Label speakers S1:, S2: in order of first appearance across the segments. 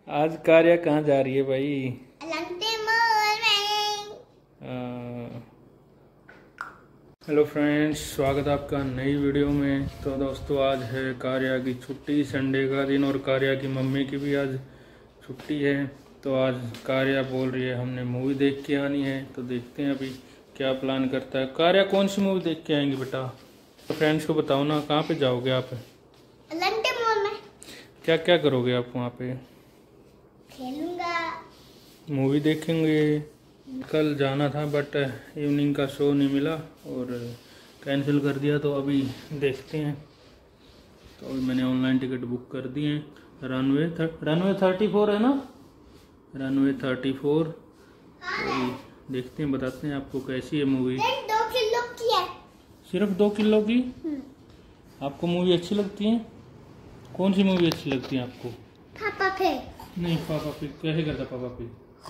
S1: आज कार्या कहाँ जा रही है भाई? हेलो फ्रेंड्स, स्वागत है आपका नई वीडियो में। तो दोस्तों, आज है कार्या की छुट्टी, संडे का दिन, और कार्या की मम्मी की भी आज छुट्टी है। तो आज कार्या बोल रही है हमने मूवी देख के आनी है। तो देखते हैं अभी क्या प्लान करता है। कार्या कौन सी मूवी देख के आएंगी बेटा? तो फ्रेंड्स को बताओ ना, कहाँ पे जाओगे आप?
S2: लंटे मॉल में।
S1: क्या क्या करोगे आप वहाँ पे?
S2: खेलूंगा, मूवी
S1: देखेंगे। कल जाना था बट इवनिंग का शो नहीं मिला और कैंसिल कर दिया। तो अभी देखते हैं। तो अभी मैंने ऑनलाइन टिकट बुक कर दी है। रनवे 34 है ना, रनवे 34। तो देखते हैं, बताते हैं आपको कैसी है मूवी।
S2: 2 किलो की है।
S1: सिर्फ 2 किलो की? आपको मूवी अच्छी लगती है? कौन सी मूवी अच्छी लगती है आपको?
S2: पापा पे।
S1: नहीं, पापा पिग कैसे करता पापा पिग?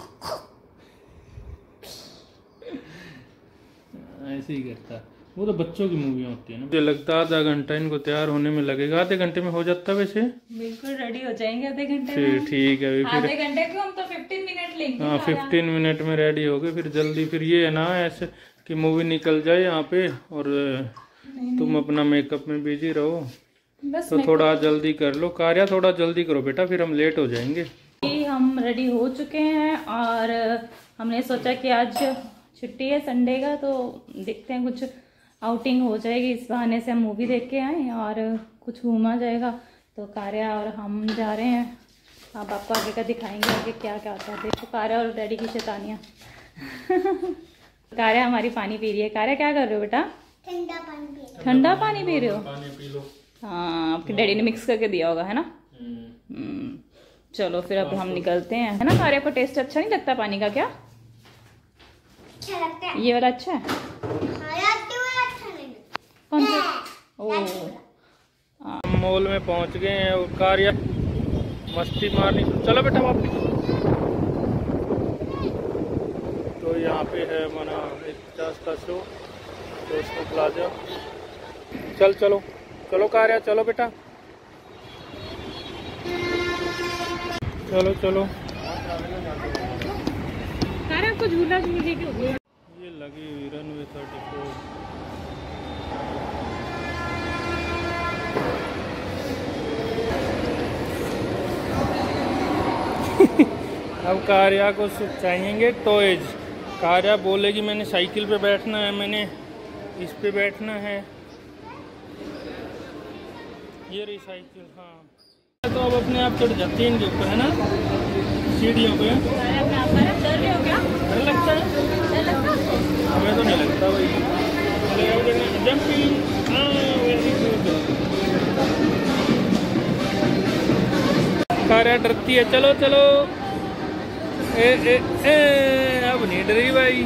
S1: ऐसे ही करता। वो तो बच्चों की मूवी होती है ना। मुझे लगता है आधा घंटा इनको तैयार होने में लगेगा। आधे घंटे में हो जाता है वैसे?
S3: बिल्कुल रेडी हो जाएंगे आधे घंटे
S1: फिर
S3: में।
S1: ठीक है। फिर
S3: आधे घंटे को हम तो 15 मिनट लेंगे।
S1: हाँ, 15 मिनट में रेडी हो गए। फिर जल्दी, फिर ये है ना ऐसे कि मूवी निकल जाए यहाँ पे और तुम अपना मेकअप में बिजी रहो।
S3: बस
S1: तो थोड़ा जल्दी कर लो। कार्या थोड़ा जल्दी करो बेटा, फिर हम लेट हो जाएंगे।
S3: हम रेडी हो चुके हैं और हमने सोचा कि आज छुट्टी है संडे का, तो देखते हैं कुछ आउटिंग हो जाएगी। इस बहाने से हम मूवी देख के आए और कुछ घूमा जाएगा। तो कार्या और हम जा रहे हैं। अब आपको आगे का दिखाएंगे आगे क्या क्या होता है। देखो कार्या और डैडी की शैतानियाँ। कार्या हमारी पानी पी रही है। कार्या क्या कर रहे हो बेटा?
S2: ठंडा पानी पी रहे।
S3: ठंडा पानी पी रहे हो?
S1: पानी पी लो।
S3: हाँ, आपके डैडी ने मिक्स करके दिया होगा, है ना? चलो फिर अब हम निकलते हैं, है ना? कार्या को टेस्ट अच्छा नहीं लगता पानी का? क्या
S2: अच्छा लगता है?
S3: ये वाला अच्छा है?
S2: अच्छा नहीं।
S3: कौन सा? ओ,
S1: मॉल में पहुंच गए हैं और कार्या मस्ती मारनी। चलो बेटा वापस। तो यहाँ पे है हमारा 50 का शो, दोस्तों प्लाजा। चलो चलो कार्या, चलो बेटा, चलो।
S3: कार्या को झूला झूल के क्यों?
S1: ये लगी हुई रनवे 34। अब कार्या को चाहिए टॉयज। कार्या बोलेगी मैंने साइकिल पे बैठना है, मैंने इस पे बैठना है। ये रही साइकिल। हाँ, तो अब अपने आप चढ़ जाती है इनके ऊपर, है ना, सीढ़ियों पे।
S3: डर रहे हो क्या?
S1: डर लगता है? हमें तो नहीं लगता भाई। Jumping, very good. कार्या डरती है। चलो अब नहीं डरी भाई,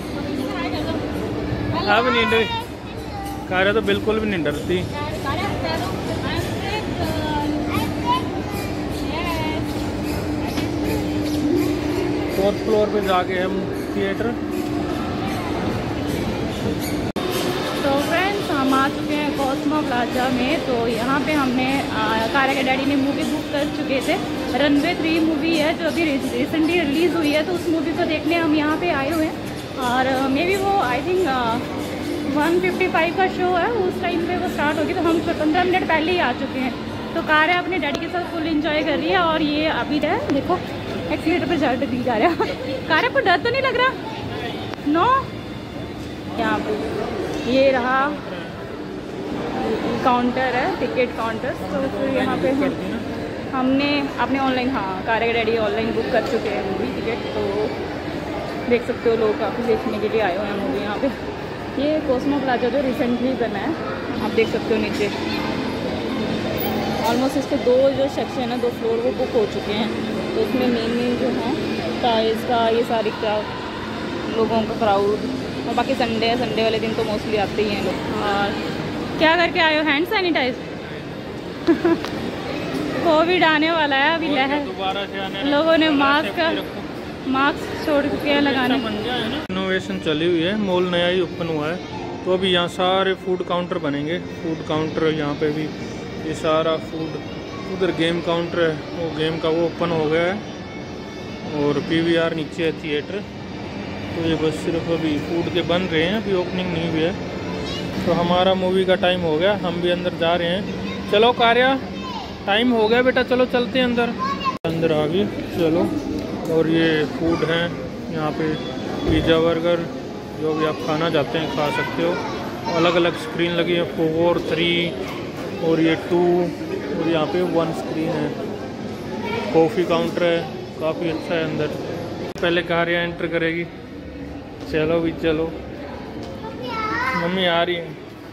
S1: अब नहीं डरी। कार्या तो बिल्कुल भी नहीं डरती। 4th फ्लोर पे जाके हम थिएटर।
S3: तो फ्रेंड्स, हम आ चुके हैं कॉस्मो प्लाजा में। तो यहाँ पे हमने कार्या के डैडी ने मूवी बुक कर चुके थे। रनवे 3 मूवी है जो अभी रिसेंटली रिलीज़ हुई है। तो उस मूवी को देखने हम यहाँ पे आए हुए हैं। और मे बी वो आई थिंक 1:55 का शो है, उस टाइम पे वो स्टार्ट होगी। तो हम 15 मिनट पहले ही आ चुके हैं। तो कार्या अपने डैडी के साथ फुल इंजॉय कर रही है। और ये अभी है, देखो एक्सीलेटर पे चढ़ दी जा रहा है। कार्या को डर तो नहीं लग रहा? नो। यहाँ पे ये रहा काउंटर है, टिकट काउंटर। तो फिर यहाँ पे हमने अपने ऑनलाइन, हाँ, कार्या के डैडी ऑनलाइन बुक कर चुके हैं मूवी टिकट। तो देख सकते हो लोग काफ़ी देखने के लिए आए हुए हैं मूवी यहाँ पे। ये कॉस्मो प्लाजा जो रिसेंटली बना है, आप देख सकते हो नीचे ऑलमोस्ट इसके 2 जो सेक्शन है, 2 फ्लोर वो बुक हो चुके हैं। तो इसमें मेन जो है टाइल्स का ये सारी क्राउड, लोगों का क्राउड। और बाकी संडे वाले दिन तो मोस्टली आते ही हैं लोग। और क्या करके आए हो? Hand sanitise. कोविड आने वाला है अभी, लहर। लोगों ने मास्क छोड़ के लगाने।
S1: इनोवेशन चली हुई है, मॉल नया ही ओपन हुआ है। तो अभी यहाँ सारे फूड काउंटर बनेंगे। फूड काउंटर यहाँ पे भी, ये सारा फूड उधर गेम काउंटर है, वो गेम का वो ओपन हो गया है और PVR नीचे है थिएटर। तो ये बस सिर्फ अभी फूड के बन रहे हैं, अभी ओपनिंग नहीं हुई है। तो हमारा मूवी का टाइम हो गया, हम भी अंदर जा रहे हैं। चलो कार्या, टाइम हो गया बेटा, चलो चलते हैं अंदर। अंदर आ गए, चलो। और ये फूड है यहाँ पे, पिज़्ज़ा बर्गर जो भी आप खाना चाहते हैं खा सकते हो। अलग अलग स्क्रीन लगी है, 4, 3 और ये 2 और यहाँ पे 1 स्क्रीन है। कॉफ़ी काउंटर है, काफ़ी अच्छा है अंदर। पहले कार्या एंटर करेगी। चलो भी चलो, मम्मी आ रही है।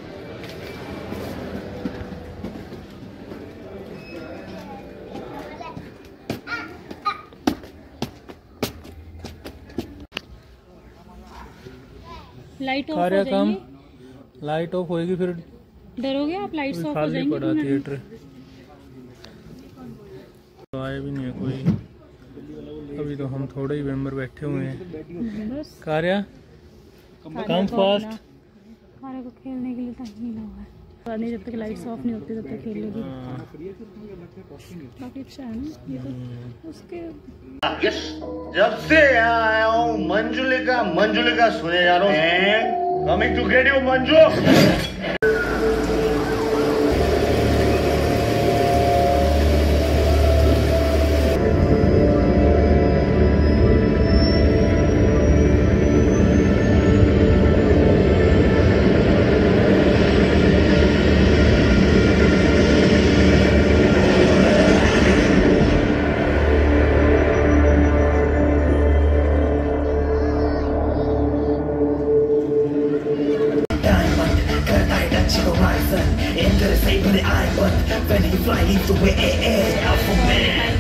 S3: लाइट ऑफ हो
S1: कार्या काम,
S3: जाएगी,
S1: लाइट ऑफ होएगी फिर
S3: डरोगे आप? लाइट्स ऑफ हो
S1: खाली
S3: जाएंगी
S1: पड़ा थिएटर। तो आए भी नहीं है कोई, अभी तो हम थोड़े ही मेंबर बैठे हुए हैं।
S3: बस
S1: कार्या कम फास्ट।
S3: कार्या को खेलने के लिए टाइम मिला हुआ है, नहीं जब तक लाइट्स ऑफ नहीं होती तब तक खेल लेगी। काफी अच्छा है ना ये तो उसके।
S4: यस, जब से यहाँ आया हूँ मंजुलिका सुने जा रहा हूँ। Coming to get you Manju.
S5: When he fly, he's the way Alpha Man.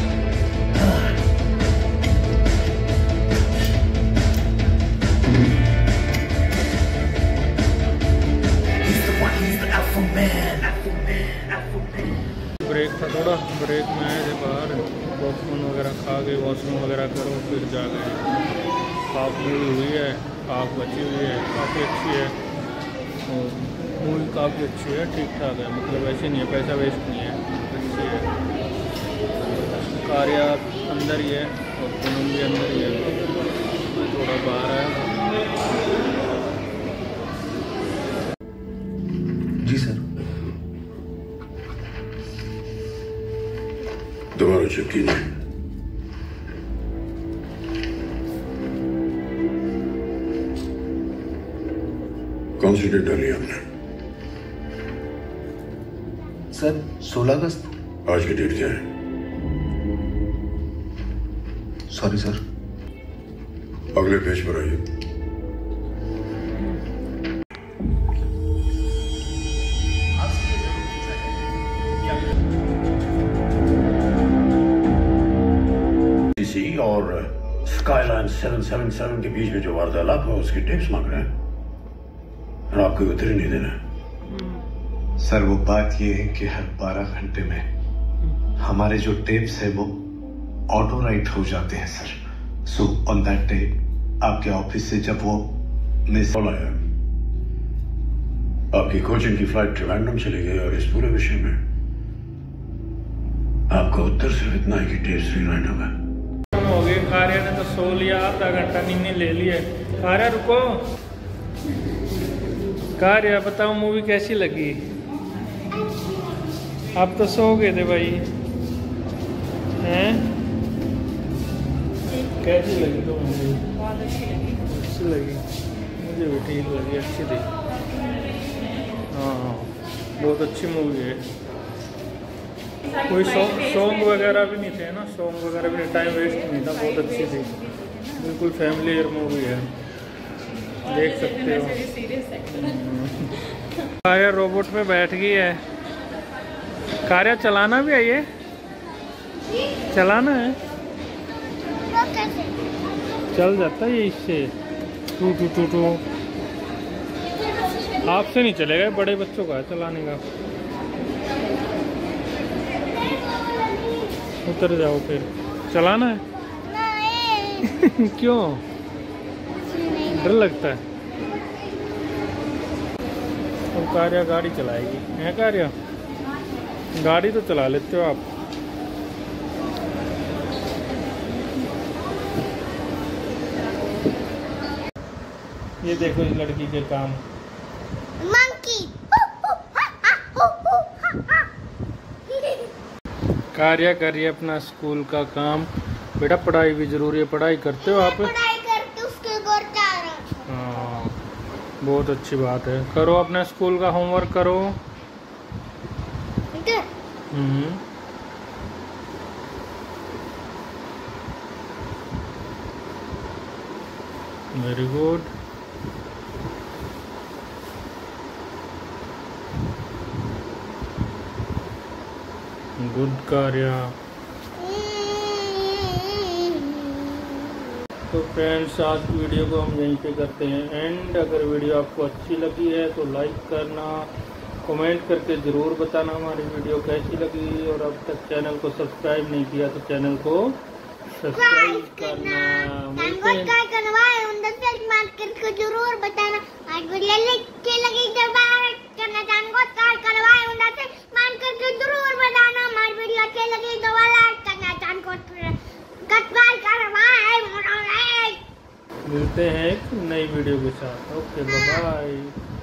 S5: He's the one, he's the Alpha Man.
S1: Break था थोड़ा, ब्रेक में आए थे बाहर, पॉपकॉर्न वगैरह खा के वॉशरूम वगैरह करो फिर जा गए। हाफ मूवी हुई है, हाफ बची हुई है, काफ़ी अच्छी है। और मूवी काफ़ी अच्छी है, ठीक ठाक है, मतलब ऐसे नहीं है पैसा वेस्ट नहीं है, अच्छी है। कार्या अंदर ही है और पूनम भी अंदर ही है, मैं थोड़ा बाहर आया।
S4: जी सर।
S6: दोबारा चेक कीजिए। कौन सी डेट डाली आपने?
S4: सर 16 अगस्त।
S6: आज की डेट क्या है?
S4: Sorry sir.
S6: अगले पेज पर आइए। और स्काईलाइन 777 के बीच में जो वार्तालाप है उसकी टिप्स मांग रहे हैं और आपको उतर ही नहीं देना।
S7: सर वो बात ये है कि हर 12 घंटे में हमारे जो टेप्स है वो ऑटो राइट हो जाते हैं sir. So on that day आपके ऑफिस से जब वो मिस
S6: आया, आपकी कोचिंग की फ्लाइट ट्रिवेंड्रम चली गई और इस पूरे विषय में आपका उत्तर सिर्फ इतना है कि टेप्स रीराइट होगा।
S1: हो गए, कार्या ने तो सो लिया, आधा घंटा नींद ले लिया। कार्या रुको, कार्या बताओ मूवी कैसी लगी? आप तो सो गए थे भाई, हैं? कैसी लगी तो मूवी?
S3: बहुत अच्छी लगी।
S1: अच्छी लगी, मुझे भी ठीक लगी, अच्छी थी। हाँ बहुत अच्छी मूवी है। कोई सॉन्ग वगैरह भी नहीं थे ना, सॉन्ग वगैरह भी टाइम वेस्ट नहीं था, बहुत अच्छी थी, बिल्कुल फैमिली मूवी है, देख सकते हो। कार्या रोबोट में बैठ गई है। कार्या चलाना भी है, ये चलाना है,
S2: वो कैसे?
S1: चल जाता है ये इससे। टू टू टू टू आपसे नहीं चलेगा, बड़े बच्चों का है चलाने का। उतर जाओ फिर, चलाना है।
S2: नहीं।
S1: क्यों, डर लगता है? अब कार्या गाड़ी चलाएगी, है कार्या? गाड़ी तो चला लेते हो आप। ये देखो इस लड़की के काम।
S2: मंकी।
S1: कार्य करिए अपना स्कूल का काम। बेटा पढ़ाई भी जरूरी है, पढ़ाई करते हो आप?
S2: पढ़ाई करके उसके घर जा रहा।
S1: हाँ बहुत अच्छी बात है, करो अपना स्कूल का होमवर्क करो। Very good. गुड कार्य। तो फ्रेंड्स आज की वीडियो को हम यहीं पे करते हैं एंड। अगर वीडियो आपको अच्छी लगी है तो लाइक करना, कमेंट करके ज़रूर बताना हमारी वीडियो कैसी लगी, और अब तक चैनल को सब्सक्राइब नहीं किया तो चैनल को सब्सक्राइब करना।
S2: जरूर बताना। आज वीडियो के लगी करवाए मान करके जरूर बताना। हमारी वीडियो अच्छी लगी तो लाइक करना, चैनल को सब्सक्राइब करवाए।
S1: मिलते हैं एक नई वीडियो के साथ। Okay bye.